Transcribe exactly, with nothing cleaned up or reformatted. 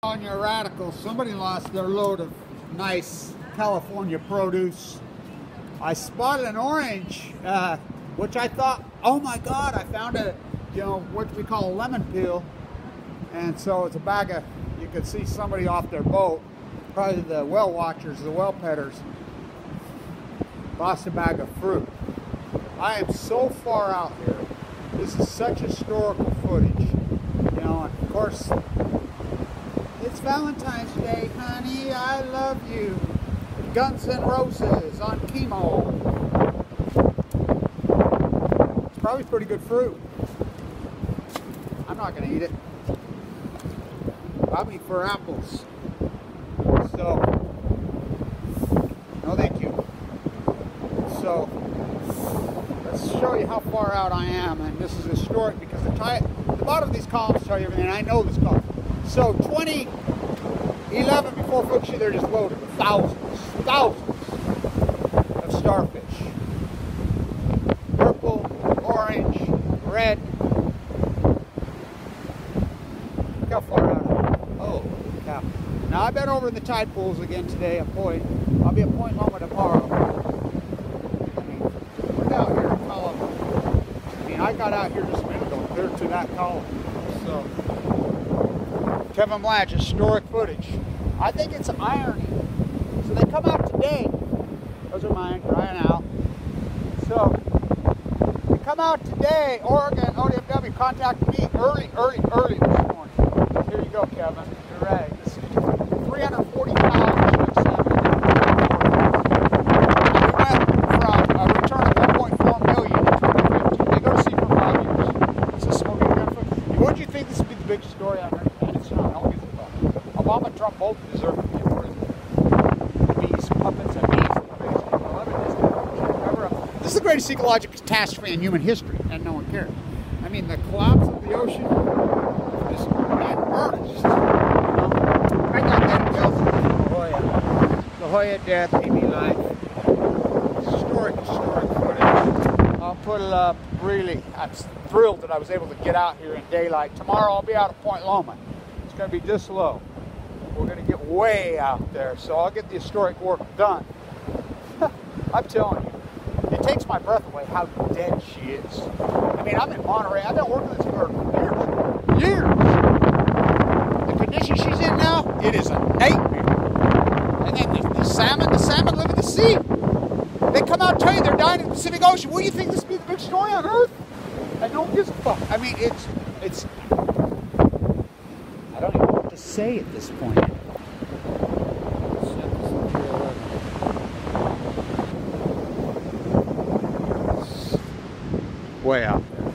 On your radicals, somebody lost their load of nice California produce. I spotted an orange, uh, which I thought, oh my God, I found a, you know, what we call a lemon peel. And so it's a bag of, you could see somebody off their boat, probably the well watchers, the well petters, lost a bag of fruit. I am so far out here. This is such historical footage. You know, and of course, it's Valentine's Day, honey, I love you. Guns N' Roses on chemo. It's probably pretty good fruit. I'm not going to eat it. I'll eat for apples. So, no thank you. So, let's show you how far out I am. And this is historic because the, tie, the bottom of these columns tell you everything. And I know this column. So twenty eleven, before Fukushima, they're just loaded with thousands, thousands of starfish. Purple, orange, red. Look how far out I am. Oh, cow. Now I've been over in the tide pools again today at Point. I'll be at Point Loma tomorrow. I mean, we're out here in column. I mean, I got out here just a minute ago, clear to that column. So. Kevin Blanch, historic footage. I think it's irony. So they come out today. Those are mine, drying out. So they come out today. Oregon O D M W contacted me early, early, early this morning. Here you go, Kevin. You're right. This is three hundred forty pounds. We went from a return of one point four million to two hundred fifty. They go to sea for five years. It's a smoking gun footage. What do you think this would be the big story I heard? Obama, Trump both deserve to be in prison. Bees, puppets, and bees. This is the greatest ecological catastrophe in human history, and no one cares. I mean, the collapse of the ocean, this man burns. You know, I got that bill from La Jolla. La Jolla death, A B life. Historic, historic footage. I'll put it up. Really, I'm thrilled that I was able to get out here in daylight. Tomorrow I'll be out at Point Loma. It's going to be this low. We're going to get way out there, so I'll get the historic work done. I'm telling you, it takes my breath away how dead she is. I mean, I'm in Monterey. I've been working this for years. Years. The condition she's in now, it is a nightmare. And then the, the salmon, the salmon live in the sea. They come out and tell you they're dying in the Pacific Ocean. What do you think this would be the big story on Earth? And no one gives a fuck. I mean, it's, it's, I don't even know what to say at this point. Way out there.